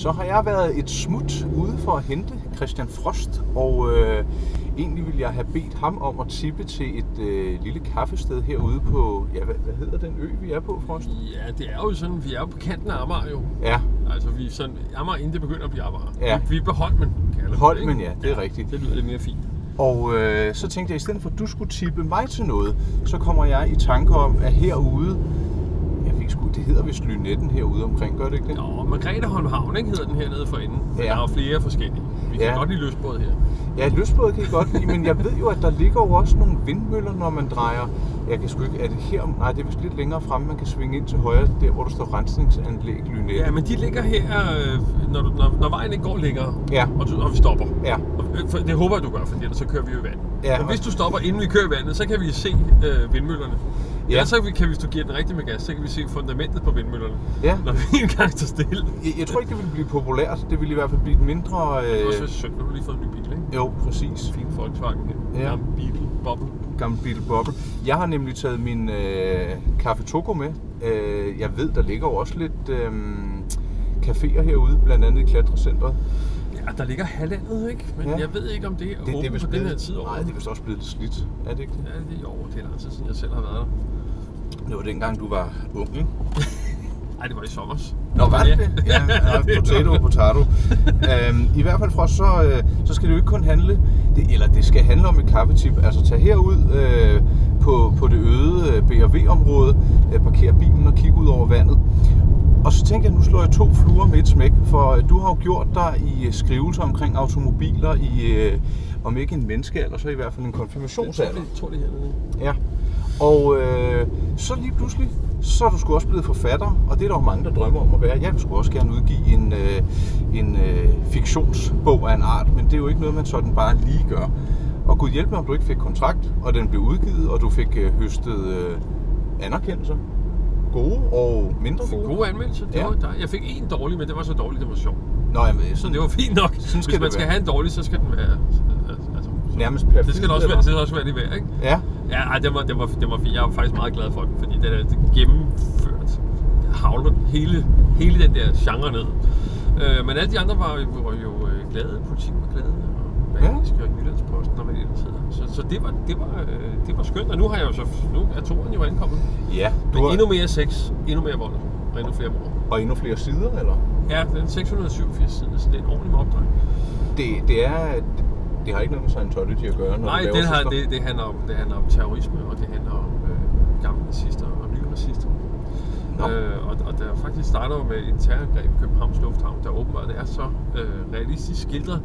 Så har jeg været et smut ude for at hente Christian Frost, og egentlig ville jeg have bedt ham om at tippe til et lille kaffested herude på, ja, hvad hedder den ø, vi er på, Frost? Ja, det er jo sådan, vi er jo på kanten af Amager jo. Ja. Altså vi er sådan, Amager inden det begynder at blive Amager. Ja. Vi er på Holmen, kalder det. Holmen, ja, det er rigtigt. Det lyder lidt mere fint. Og så tænkte jeg, i stedet for at du skulle tippe mig til noget, så kommer jeg i tanke om, at herude, jeg ved sgu, det hedder vist Lynetten herude omkring, gør det ikke det? Nå, Margretheholm Havn, ikke, hedder den hernede for enden. Ja. Der er jo flere forskellige. Vi kan godt lide lystbåd her. Ja, lystbåd kan jeg godt lide, men jeg ved jo, at der ligger jo også nogle vindmøller, når man drejer. Jeg kan sgu ikke, er det her? Nej, det er vist lidt længere fremme, man kan svinge ind til højre, der hvor der står rensningsanlæg Lynetten. Ja, men de ligger her, når vejen ikke går længere, ja. og vi stopper. Ja. Det håber jeg, du gør, fordi ellers så kører vi jo i vand. Ja. Men hvis du stopper, inden vi kører i vandet, så kan vi se vindmøllerne. Ja. Eller så kan, hvis du giver den rigtig med gas, så kan vi se fundamentet på vindmøllerne, når vi engang tager stille. Jeg tror ikke, det vil blive populært. Det vil i hvert fald blive et mindre... Det er også synd, du har lige fået en ny bil, ikke? Jo, præcis. Fin Volkswagen her. Ja. Gammel Beetle Bobble. Gammel Beetle Bobble. Jeg har nemlig taget min Café Togo med. Jeg ved, der ligger også lidt caféer herude, blandt andet i Klatrecentret. Ja, der ligger halvandet, ikke? Men jeg ved ikke, om det er åbent på den her tid over. Nej, det er vist også blevet lidt slidt. Er det ikke det? Ja, det er lang tid siden jeg selv har været der. Det var dengang, du var ung, ikke? Nej, det var i sommers. Nå, var det det? Ja, potato. I hvert fald fra så skal det jo ikke kun handle, det skal handle om et kaffetip. Altså tage herud på det øde BRV-område, parkere bilen og kigge ud over vandet. Og så tænkte jeg, nu slår jeg 2 fluer med et smæk, for du har jo gjort dig i skrivelser omkring automobiler i, om ikke en menneskealder, så i hvert fald en konfirmationsalder. Jeg tror det hernede. Ja. Og så lige pludselig, så er du sgu også blevet forfatter, og det er der jo mange, der drømmer om at være. Jeg vil sgu også gerne udgive en fiktionsbog af en art, men det er jo ikke noget, man sådan bare lige gør. Og gud hjælp mig, om du ikke fik kontrakt, og den blev udgivet, og du fik høstet anerkendelser. Gode og mindre gode. Gode anmeldelser. Jeg fik en dårlig, men det var så dårligt, det var sjovt. Nå, jamen, så det var fint nok. Hvis man skal have en dårlig, så skal den være nærmest perfekt. Det skal også være det værd, ikke? Ja. Ja, det var fint. Jeg var faktisk meget glad for den, fordi den er gennemført. Havler hele den der genre ned. Men alle de andre var jo glade. Politik var glade, og Berlingske og Jyllandsposten og hvad det hedder. Så det var skønt, og nu er toren jo ankommet. Ja. Men endnu mere sex, endnu mere vold og endnu flere mord. Og endnu flere sider, eller? Ja, den er 687 sider, så det er en ordentlig opdrag. Det har ikke noget med Scientology at gøre, når nej, det handler om terrorisme, og det handler om gamle nazister og nye racister. Og der faktisk starter med et terrorangreb i Københavns Lufthavn, der åbenbart er så realistisk skildret,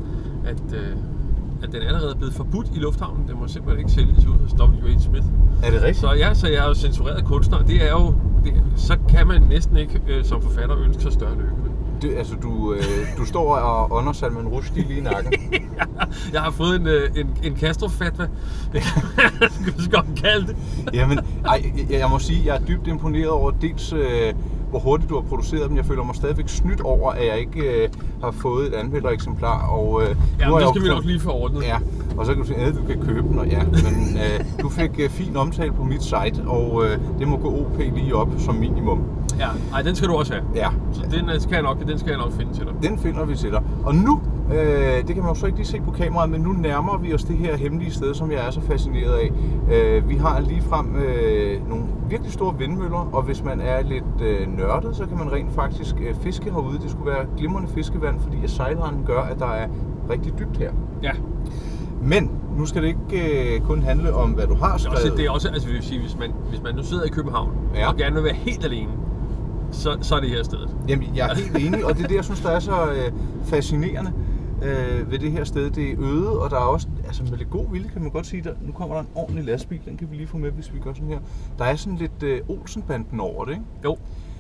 at den allerede er blevet forbudt i lufthavnen. Den må simpelthen ikke sælges ud hos W.H. Smith. Er det rigtigt? Så jeg er jo censureret kunstner. Det er jo, så kan man næsten ikke som forfatter ønske sig større lykke. Du står og ånder Salman Rushdie lige i nakken. Jeg har fået en Castro-fatwa. Det kan du godt kalde det. Jamen, jeg må sige, jeg er dybt imponeret over dels hvor hurtigt du har produceret dem. Jeg føler mig stadigvæk snydt over, at jeg ikke har fået et anmeldereksemplar. Og det skal vi nok lige få ordnet. Ja, og så kan du sige, at du kan købe den, og ja. Men du fik fin omtale på mit site, og det må gå OP lige op som minimum. Ja, den skal du også have. Ja. Så den skal jeg nok finde til dig. Den finder vi til dig. Og nu, det kan man jo så ikke lige se på kameraet, men nu nærmer vi os det her hemmelige sted, som jeg er så fascineret af. Vi har ligefrem nogle virkelig store vindmøller, og hvis man er lidt nørdet, så kan man rent faktisk fiske herude. Det skulle være glimrende fiskevand, fordi sejlrenden gør, at der er rigtig dybt her. Ja. Men nu skal det ikke kun handle om, hvad du har skrevet. Det er også, altså vil sige, hvis man nu sidder i København og gerne vil være helt alene, så er det her stedet. Jamen, jeg er helt enig, og det er det, jeg synes, der er så fascinerende ved det her sted. Det er øde, og der er også, altså med lidt god vilje kan man godt sige, nu kommer der en ordentlig lastbil, den kan vi lige få med, hvis vi gør sådan her. Der er sådan lidt Olsenbanden over det, ikke? Jo.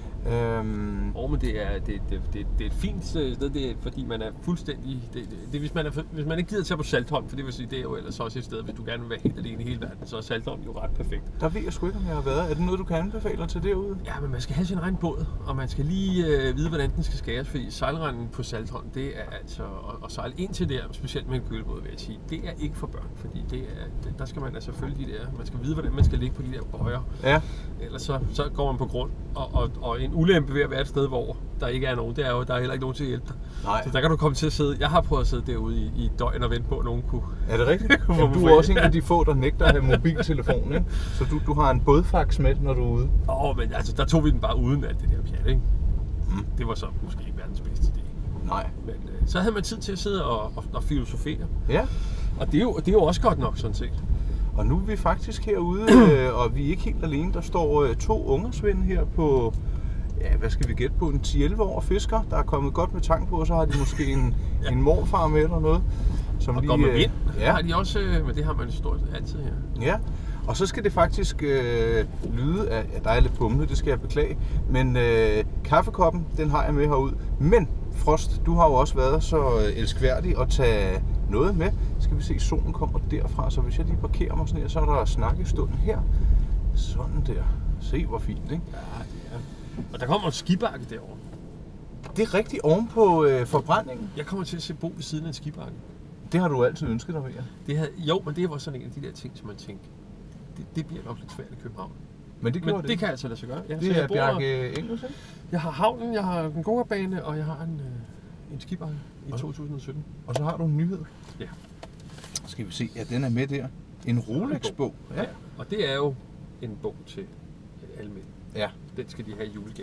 Men det er et fint sted, det er, fordi man er fuldstændig... Hvis man ikke gider tage på Saltholm, for det vil sige, det er jo ellers også et sted, hvis du gerne vil være helt alene i hele verden, så er Saltholm jo ret perfekt. Der ved jeg sgu ikke, om jeg har været. Er det noget, du kan anbefale til derude? Ja, men man skal have sin egen båd, og man skal lige vide, hvordan den skal skæres, fordi sejlrenden på Saltholm, det er altså at sejle ind til der, specielt med en kølebåd, vil jeg sige, det er ikke for børn, fordi der skal man altså følge man skal vide, hvordan man skal ligge på de der bøjer. Ja. Ellers så går man på grund og ind en ulempe ved at være et sted, hvor der ikke er nogen. Det er jo, der er heller ikke nogen til at hjælpe dig. Nej. Så der kan du komme til at sidde. Jeg har prøvet at sidde derude i et døgn og vente på, at nogen kunne. Er det rigtigt? Jamen, du er også en af de få, der nægter at have mobiltelefon, ikke? Så du har en bådfax med, når du er ude. Men altså, der tog vi den bare uden alt det der pjat, ikke? Det var så måske ikke verdens bedste idé. Nej. Men så havde man tid til at sidde og filosofere. Ja. Og det er jo også godt nok, sådan set. Og nu er vi faktisk herude, og vi er ikke helt alene. Der står 2 ungersvende her på, ja, hvad skal vi gætte på, en 10-11 år fisker. Der er kommet godt med tang på, og så har de måske en morfar med eller noget. Som og lige, går med vind, ja. har de også, men det har man stort altid her. Ja, og så skal det faktisk lyde af, der er lidt bumlet, det skal jeg beklage, men kaffekoppen, den har jeg med herude. Men Frost, du har jo også været så elskværdig at tage noget med. Skal vi se, solen kommer derfra, så hvis jeg lige parkerer mig sådan her, så er der snakkestund her. Sådan der. Se, hvor fint, ikke? Ja, det er. Og der kommer en skibakke derovre. Det er rigtig oven på forbrændingen. Jeg kommer til at se bo ved siden af en skibakke. Det har du altid ønsket dig, ved jeg. Jo, men det var sådan en af de der ting, som man tænkte, det bliver nok lidt svært i København. Men det gjorde det kan altså lade sig gøre. Ja, det er Bjarke Engels, ikke? Jeg har havnen, jeg har den gode bane, og jeg har en skibakke i 2017. Og så har du en nyhed. Ja. Skal vi se, ja, den er med der. En Rolex-bog. Ja. Og det er jo en bog til alle mænd. Ja. Den skal de have i julegave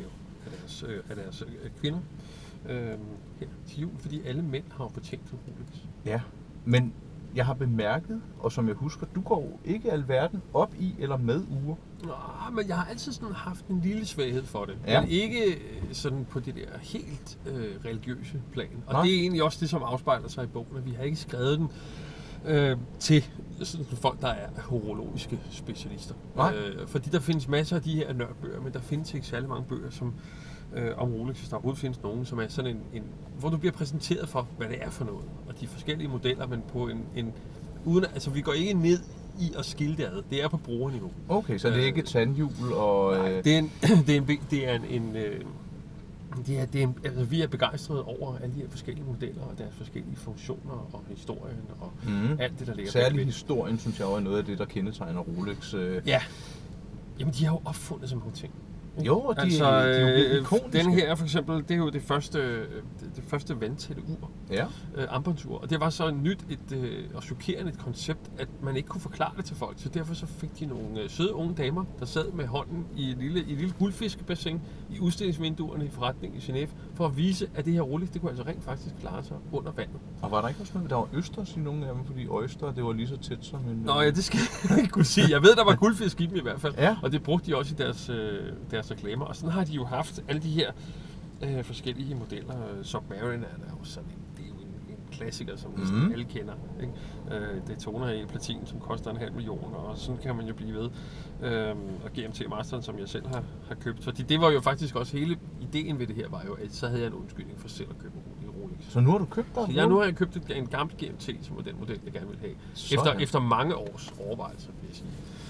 af deres kvinder her til jul, fordi alle mænd har jo fortjent en Rolex. Ja, men jeg har bemærket, og som jeg husker, du går jo ikke alverden op i eller med ure. Nå, men jeg har altid sådan haft en lille svaghed for det. Ja. Men ikke sådan på det der helt religiøse plan. Og Nej. det er egentlig også det, som afspejler sig i bogen. Vi har ikke skrevet den til sådan folk, der er horologiske specialister. Fordi der findes masser af de her nørdbøger, men der findes ikke særlig mange bøger, som om Rolex, hvis der overhovedet findes nogen, som er sådan hvor du bliver præsenteret for, hvad det er for noget. Og de forskellige modeller, men på uden, altså vi går ikke ned i at skille det ad. Det er på brugerniveau. Okay, så det er ikke et tandhjul og... Nej, altså, vi er begejstrede over alle de her forskellige modeller og deres forskellige funktioner og historien og alt det, der ligger særlig historien, synes jeg, er noget af det, der kendetegner Rolex. Ja. Jamen, de har jo opfundet sådan nogle ting. Jo, og de er jo ikoniske. Den her for eksempel, det er jo det første vandtætte ur. Ja. Armbåndsur. Og det var så nyt og chokerende et koncept, at man ikke kunne forklare det til folk. Så derfor så fik de nogle søde unge damer, der sad med hånden i et lille guldfiskebassin i udstillingsvinduerne i forretningen i Genève, for at vise, at det her Rolex, det kunne altså rent faktisk klare sig under vandet. Og var der ikke også noget, der var østers i nogle af dem, fordi øster, det var lige så tæt som en... Nå ja, det skal jeg ikke kunne sige. Jeg ved, der var guldfisk i dem i hvert fald. Ja. Og det brugte de også i deres reklamer. Og sådan har de jo haft alle de her forskellige modeller. Submariner er der jo sådan det er jo en klassiker, som næsten alle kender. Ikke? Daytona i platin, som koster 500.000, og sådan kan man jo blive ved. Og GMT Masteren, som jeg selv har købt. Så det var jo faktisk også hele ideen ved det her, var jo, at så havde jeg en undskyldning for selv at købe en Rolex. Så nu har du købt dig? Ja, nu har jeg købt en gammel GMT, som var den model, jeg gerne ville have. Efter mange års overvejelser, vil jeg sige.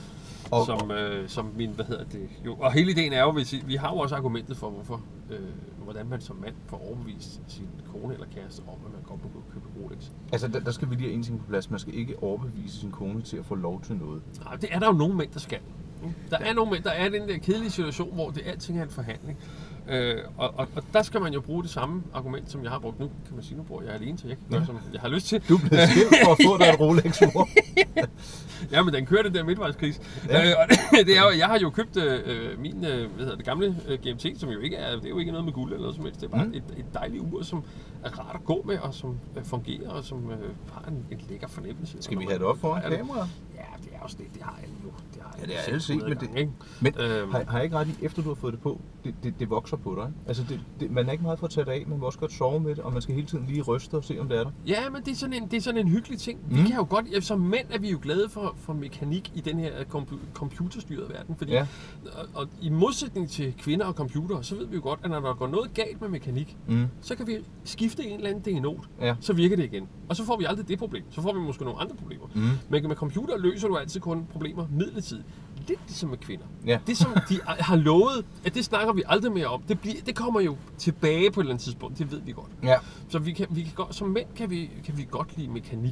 Som min, og hele ideen er jo, vi har jo også argumentet for, hvordan man som mand får overbevist sin kone eller kæreste om, at man godt må købe Rolex. Altså, der skal vi lige have en ting på plads. Man skal ikke overbevise sin kone til at få lov til noget. Nej, det er der jo nogle mænd, der skal. Der er nogle mænd, der er den der kedelige situation, hvor det alting er en forhandling. Og der skal man jo bruge det samme argument, som jeg har brugt nu. Kan man sige, nu bor jeg alene, så jeg kan gøre, som jeg har lyst til. Du er blevet skilt for at få dig et Rolex-ur. Ja, men den kører den der midtvejskris. Ja. Og det er jo, jeg har jo købt min gamle GMT, som jo ikke er, det er jo ikke noget med guld eller noget som helst. Det er bare et dejligt ur, som er rart at gå med, og som fungerer, og som har en lækker fornemmelse. Skal vi have det op foran kameraet? Ja, det er også det. Det har alle jo. Ja, det er alle set, men har jeg ikke ret i, efter du har fået det på, det vokser på dig? Altså, man er ikke meget for at tage det af, man må også godt sove med det, og man skal hele tiden lige ryste og se, om det er der. Ja, men det er sådan en hyggelig ting. Vi kan jo godt, som mænd er vi jo glade for mekanik i den her computerstyrede verden, fordi og i modsætning til kvinder og computere, så ved vi jo godt, at når der går noget galt med mekanik, så kan vi skifte en eller anden DNO, så virker det igen. Og så får vi aldrig det problem. Så får vi måske nogle andre problemer. Men med computer løser du altid kun problemer midlertidigt. Lidt ligesom med kvinder. Ja. Det som de har lovet, at det snakker vi aldrig mere om. Det kommer jo tilbage på et eller andet tidspunkt. Det ved vi godt. Ja. Så vi kan godt, som mænd kan vi godt lide mekanik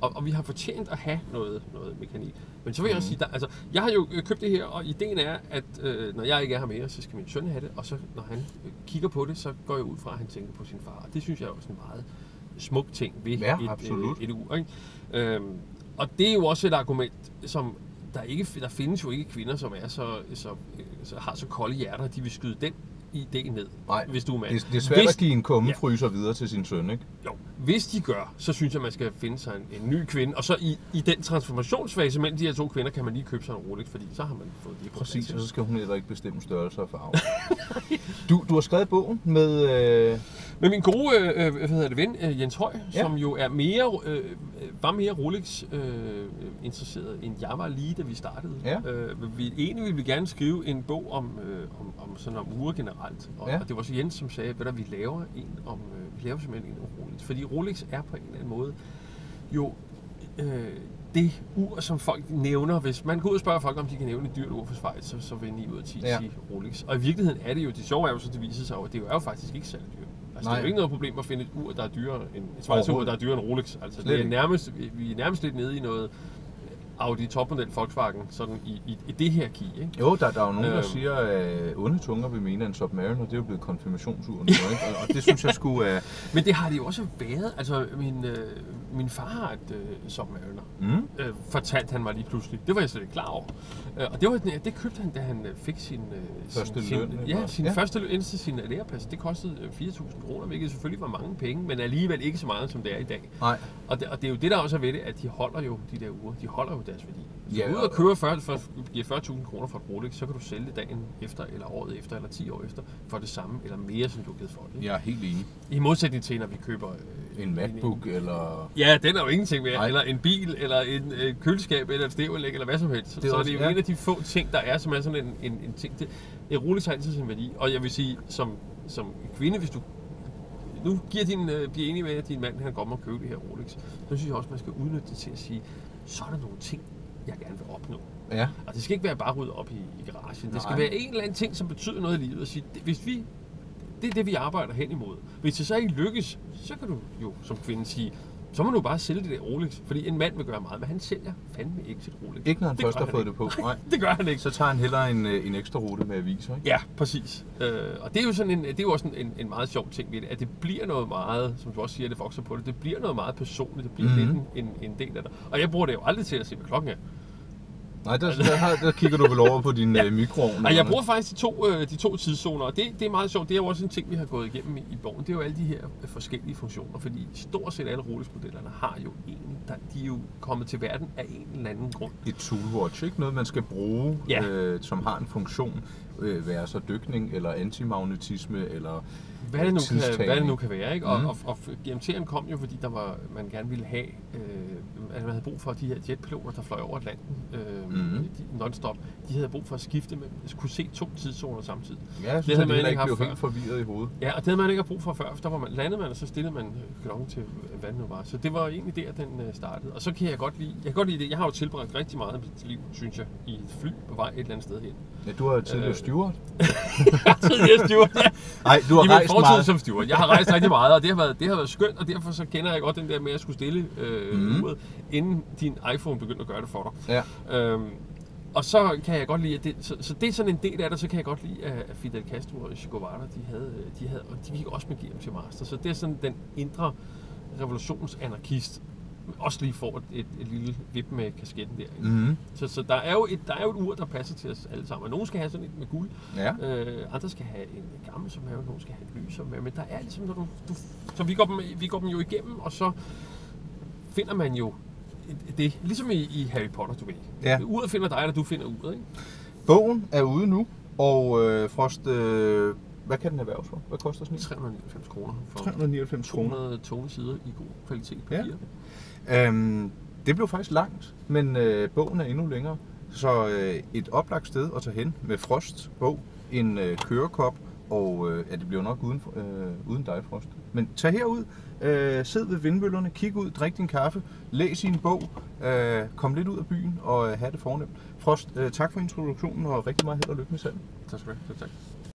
og vi har fortjent at have noget mekanik. Men så vil jeg også sige, jeg har jo købt det her, og ideen er, at når jeg ikke er her mere, så skal min søn have det, og så når han kigger på det, så går jeg ud fra, at han tænker på sin far. Det synes jeg er også en meget smuk ting ved et ur. Ikke? Og det er jo også et argument, som der findes jo ikke kvinder, som er så har så kolde hjerter, at de vil skyde den idé ned, hvis du er mand. Det er svært at give en kummefryser videre til sin søn, ikke? Jo, hvis de gør, så synes jeg, man skal finde sig en ny kvinde, og så i den transformationsfase mellem de her to kvinder, kan man lige købe sig en Rolex, fordi så har man fået det på. Præcis, og så skal hun heller ikke bestemme størrelse og farve. Du har skrevet bogen med min gode ven, Jens Høj, som jo er var mere Rolex interesseret, end jeg var lige, da vi startede. Ja. Egentlig ville vi gerne skrive en bog om sådan om ure generelt, og det var så Jens, som sagde, at vi laver simpelthen en om Rolex, fordi Rolex er på en eller anden måde jo det ur, som folk nævner. Hvis man går ud og spørger folk, om de kan nævne et dyrt ur for Schweiz, så vil 9 ud af 10 sige Rolex. Og i virkeligheden er det jo, det sjove er jo så, det viser sig, at det er jo faktisk ikke særlig dyrt. Altså, det er jo ikke noget problem at finde et ur, der er dyrere end et Schweiz-ur, der er dyrere end Rolex. Altså, det er vi er nærmest lidt nede i noget Audi topmodel Volkswagen, sådan i det her key, ikke? Jo, der er jo nogen, der siger, at onde tunger vil mene, at en Submariner, det er jo blevet konfirmationsur nu, ikke? Og det synes jeg skulle... Men det har det jo også været. Altså, min far har et Submariner. Fortalte han mig lige pludselig. Det var jeg slet ikke klar over. Og det købte han, da han fik sin første løn til sin læreplads. Det kostede 4.000 kroner, hvilket selvfølgelig var mange penge, men alligevel ikke så meget, som det er i dag. Nej. Og det er jo det, der også er ved det, at de holder jo de der uger. De holder jo deres værdi. Hvis du går ud og kører giver 40.000 kroner for et Rolex, så kan du sælge det dagen efter, eller året efter, eller 10 år efter, for det samme, eller mere, som du har givet for det. Jeg er helt enig. I modsætning til, når vi køber en MacBook, eller... Ja, den er jo ingenting mere. Eller en bil, eller en køleskab, eller et stævanlæg, eller hvad som helst. Så er det jo en af de få ting, der er, som er sådan en ting. Et Rolex har altid sin værdi, og jeg vil sige, som kvinde, hvis du nu bliver enig med, at din mand han kommer og køber det her Rolex, så synes jeg også, man skal udnytte det til at sige, så er der nogle ting, jeg gerne vil opnå. Ja. Og det skal ikke være bare ryddet op i garagen. Det skal være en eller anden ting, som betyder noget i livet. Og sige, det er det, vi arbejder hen imod. Hvis det så ikke lykkes, så kan du jo som kvinde sige, så må du bare sælge det der Rolex. Fordi en mand vil gøre meget, men han sælger fandme ikke sit Rolex. Ikke når han først har fået det på. Nej, det gør han ikke. Så tager han hellere en ekstra rute med aviser, ikke? Ja, præcis. Og det er jo sådan det er jo også en meget sjov ting ved det, at det bliver noget meget, som du også siger, det vokser på det bliver noget meget personligt, det bliver lidt en del af det. Og jeg bruger det jo aldrig til at se, hvad klokken er. Nej, der kigger du vel over på din mikroovn. Og jeg bruger faktisk de to tidszoner, og det er meget sjovt. Det er jo også en ting, vi har gået igennem i bogen. Det er jo alle de her forskellige funktioner, fordi stort set alle Rolex-modellerne har jo de er jo kommet til verden af en eller anden grund. Et toolwatch, ikke? Noget man skal bruge, som har en funktion, være så dykning eller antimagnetisme eller hvad det nu kan være, ikke? Og GMT'en kom jo, fordi man gerne ville have, at man havde brug for de her jetpiloter, der fløj over Atlanten non-stop. De havde brug for at skifte med, kunne se 2 tidszoner samtidig. Ja, jeg synes, det havde man ikke blev helt forvirret i hovedet. Ja, og det havde man ikke brug for før, for landede man, og så stillede man klokken til, hvad det nu var. Så det var egentlig der, den startede. Og så kan jeg godt lide det. Jeg har jo tilbragt rigtig meget af mit liv, synes jeg, i et fly på vej et eller andet sted hen. Ja, du har jo tidligere steward. Tidligere steward, ja. Nej, du har rejst meget. Som steward. Jeg har rejst rigtig meget, og det har været skønt, og derfor så kender jeg godt den der med at skulle stille uret, inden din iPhone begyndte at gøre det for dig. Ja. Og så kan jeg godt lide, at så det er sådan en del af det, så kan jeg godt lide, at Fidel Castro og Che Guevara, de gik også med GMT Master. Så det er sådan den indre revolutionsanarkist, også lige får et lille vip med kasketten der. Så der er jo et ur, der passer til os alle sammen. Nogle skal have sådan et med guld, andre skal have en gammel som have, nogle skal have et lys som have. Men der er ligesom, når så vi går dem jo igennem, og så finder man jo det, ligesom i Harry Potter, du ved. Ja. Uret finder dig, eller du finder uret, ikke? Bogen er ude nu, og Frost, hvad kan den erhverves for? Hvad koster sådan en? 399 kroner. 399 kroner. 200 tunge sider i god kvalitet papir. Ja. Det blev faktisk langt, men bogen er endnu længere. Så et oplagt sted at tage hen med Frosts bog, en kørekop, og det bliver nok uden dig, Frost. Men tag herud, sid ved vindmøllerne, kig ud, drik din kaffe, læs i en bog, kom lidt ud af byen og have det fornemt. Frost, tak for introduktionen og rigtig meget held og lykke med salg. Tak skal du have. Tak.